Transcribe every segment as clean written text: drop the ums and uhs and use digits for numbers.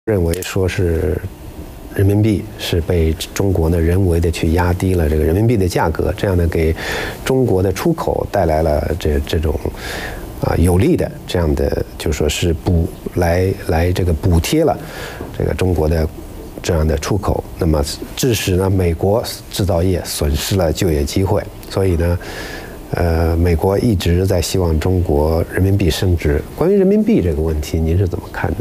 认为说是人民币是被中国呢人为的去压低了这个人民币的价格，这样呢给中国的出口带来了这种有利的这样的就说是这个补贴了这个中国的这样的出口，那么致使呢美国制造业损失了就业机会，所以呢美国一直在希望中国人民币升值。关于人民币这个问题，您是怎么看的？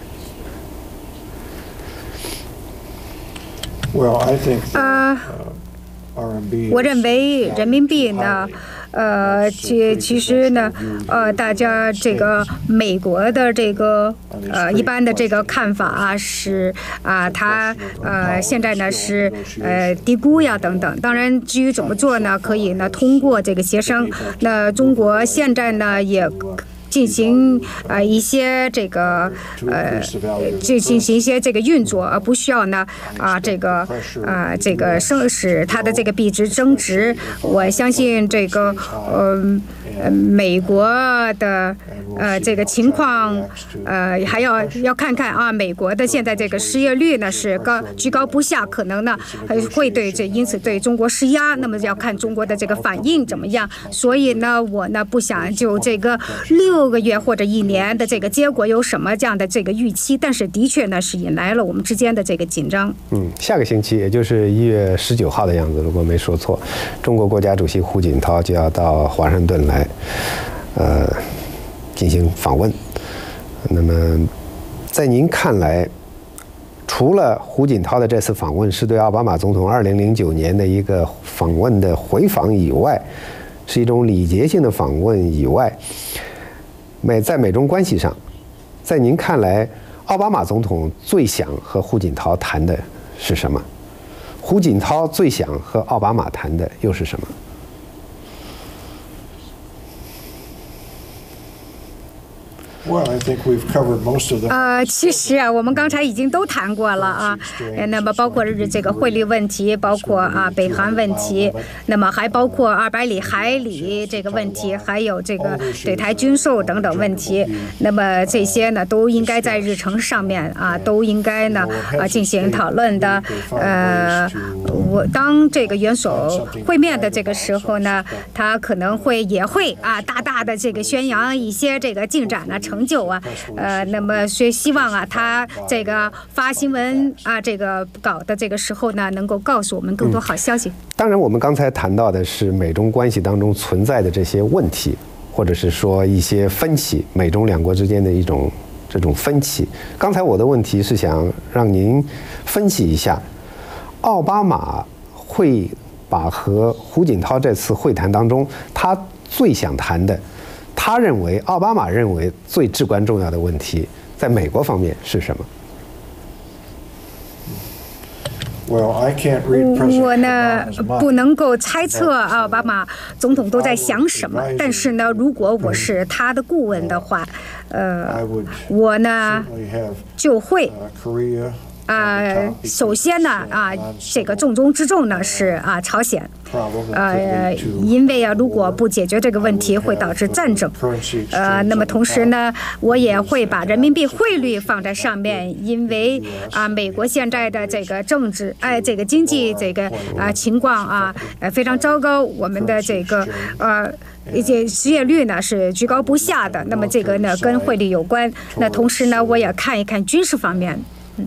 我认为人民币呢，其实呢，大家这个美国的这个一般的这个看法啊是它现在呢是低估呀等等。当然，至于怎么做呢，可以呢通过这个协商。那中国现在呢也进行一些这个进行一些这个运作，而不需要呢这个使它的这个币值增值。我相信这个美国的这个情况还要看看美国的现在这个失业率呢是居高不下，可能呢会因此对中国施压，那么要看中国的这个反应怎么样。所以呢我呢不想就这个6个月或者1年的这个结果有什么这样的这个预期，但是的确呢是引来了我们之间的这个紧张。 下个星期也就是1月19号的样子，如果没说错，中国国家主席胡锦涛就要到华盛顿来进行访问。那么在您看来，除了胡锦涛的这次访问是对奥巴马总统2009年的一个访问的回访以外，是一种礼节性的访问以外，在美中关系上，在您看来，奥巴马总统最想和胡锦涛谈的是什么？胡锦涛最想和奥巴马谈的又是什么？ 其实我们刚才已经都谈过了那么包括这个汇率问题，包括北韩问题，那么还包括200里海里这个问题，还有这个对台军售等等问题。那么这些呢都应该在日程上面都应该呢进行讨论的。当这个元首会面的这个时候呢，他可能也会大大的这个宣扬一些这个进展成就那么希望他这个发新闻这个稿的这个时候呢，能够告诉我们更多好消息。 当然，我们刚才谈到的是美中关系当中存在的这些问题，或者是说一些分歧，美中两国之间的这种分歧。刚才我的问题是想让您分析一下，奥巴马会把和胡锦涛这次会谈当中，他最想谈的，奥巴马认为最至关重要的问题，在美国方面是什么？ 我呢不能够猜测奥巴马总统都在想什么，但是呢，如果我是他的顾问的话，我呢就会。首先呢这个重中之重呢是朝鲜，因为如果不解决这个问题会导致战争。那么同时呢，我也会把人民币汇率放在上面，因为美国现在的这个政治这个经济这个情况非常糟糕，我们的这个失业率呢是居高不下的，那么这个呢跟汇率有关。那同时呢，我也看一看军事方面。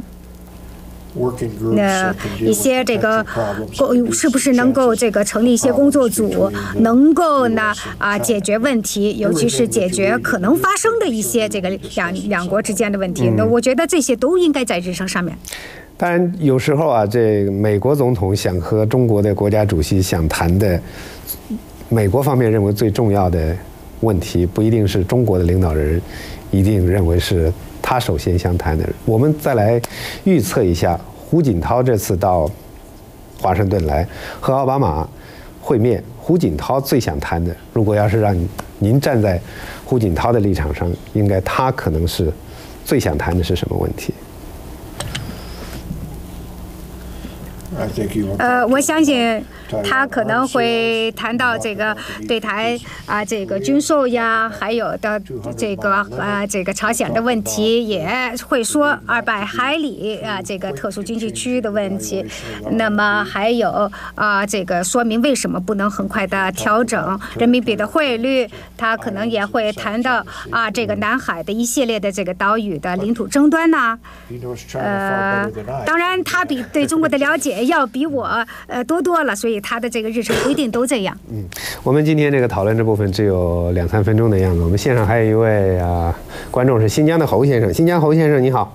一些这个是不是能够这个成立一些工作组，能够呢解决问题，尤其是解决可能发生的一些这个两国之间的问题。那我觉得这些都应该在日程上面。 当然，有时候这个美国总统想和中国的国家主席想谈的，美国方面认为最重要的问题，不一定是中国的领导人一定认为是他首先相谈的。我们再来预测一下，胡锦涛这次到华盛顿来和奥巴马会面，胡锦涛最想谈的，如果要是让您站在胡锦涛的立场上，应该他可能是最想谈的是什么问题？ 我相信他可能会谈到这个对台这个军售呀，还有的这个朝鲜的问题，也会说200海里这个特殊经济区的问题。那么还有这个说明为什么不能很快的调整人民币的汇率。他可能也会谈到这个南海的一系列的这个岛屿的领土争端呐。当然他对中国的了解要比我多了，所以他的这个日程不一定都这样。 我们今天这个讨论这部分只有2-3分钟的样子。我们线上还有一位观众是新疆的侯先生。新疆侯先生你好。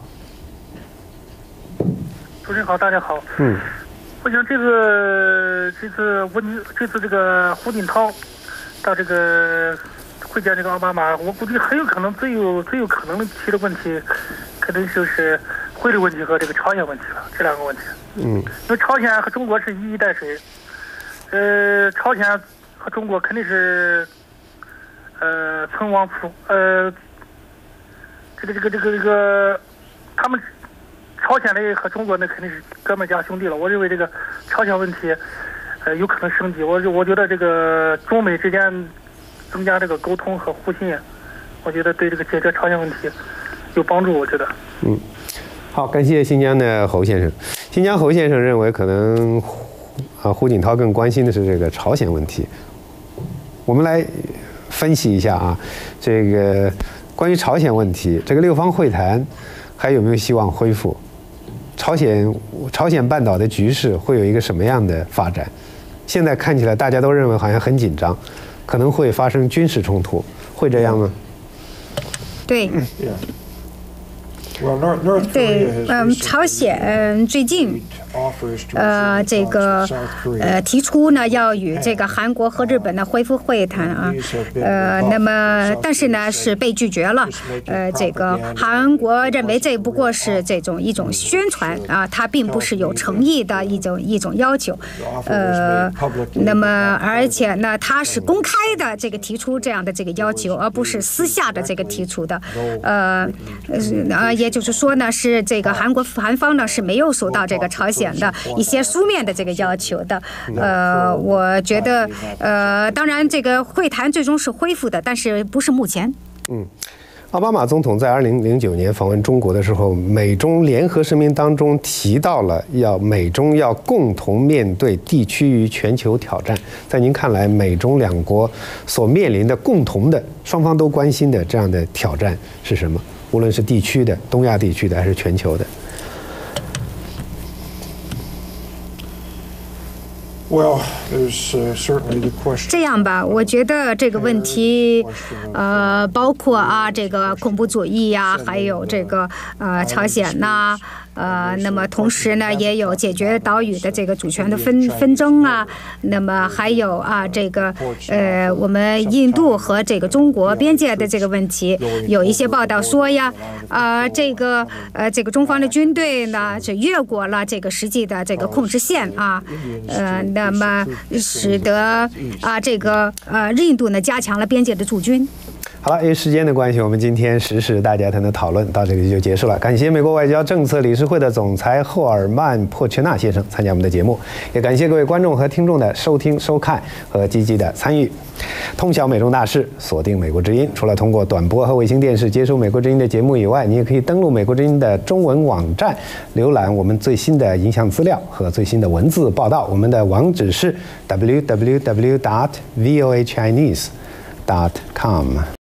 主持人好，大家好。我想这次这个胡锦涛到这个会见这个奥巴马，我估计很有可能最有可能的提的问题，可能就是汇率问题和这个朝鲜问题了，这2个问题。因为朝鲜和中国是一衣带水，朝鲜和中国肯定是存亡负他们朝鲜的和中国呢肯定是哥们家兄弟了。我认为这个朝鲜问题有可能升级。我觉得这个中美之间增加这个沟通和互信，我觉得对这个解决朝鲜问题有帮助。我觉得。 好，感谢新疆的侯先生。新疆侯先生认为，可能胡锦涛更关心的是这个朝鲜问题。我们来分析一下这个关于朝鲜问题，这个6方会谈还有没有希望恢复？朝鲜半岛的局势会有一个什么样的发展？现在看起来大家都认为好像很紧张，可能会发生军事冲突，会这样吗？ 对。对，朝鲜最近这个提出呢要与这个韩国和日本呢恢复会谈那么但是呢是被拒绝了。这个韩国认为这不过是一种宣传它并不是有诚意的一种要求。那么而且呢它是公开的这个提出这样的这个要求，而不是私下的这个提出的。也就是说呢，是这个韩方呢是没有收到这个朝鲜的一些书面的这个要求的。我觉得当然这个会谈最终是恢复的，但是不是目前。 奥巴马总统在2009年访问中国的时候，美中联合声明当中提到了美中要共同面对地区与全球挑战。在您看来，美中2国所面临的共同的双方都关心的这样的挑战是什么？无论是地区的、东亚地区的还是全球的。 这样吧，我觉得这个问题，包括这个恐怖主义呀，还有这个朝鲜呐。那么同时呢，也有解决岛屿的这个主权的纷争那么还有这个我们印度和这个中国边界的这个问题，有一些报道说呀，这个中方的军队呢是越过了这个实际的这个控制线那么使得这个印度呢加强了边界的驻军。 好了，因为时间的关系，我们今天时事大家谈的讨论到这里就结束了。感谢美国外交政策理事会的总裁赫尔曼·珀切纳先生参加我们的节目，也感谢各位观众和听众的收听、收看和积极的参与。通晓美中大事，锁定美国之音。除了通过短波和卫星电视接收美国之音的节目以外，你也可以登录美国之音的中文网站，浏览我们最新的影像资料和最新的文字报道。我们的网址是 www.voachinese.com。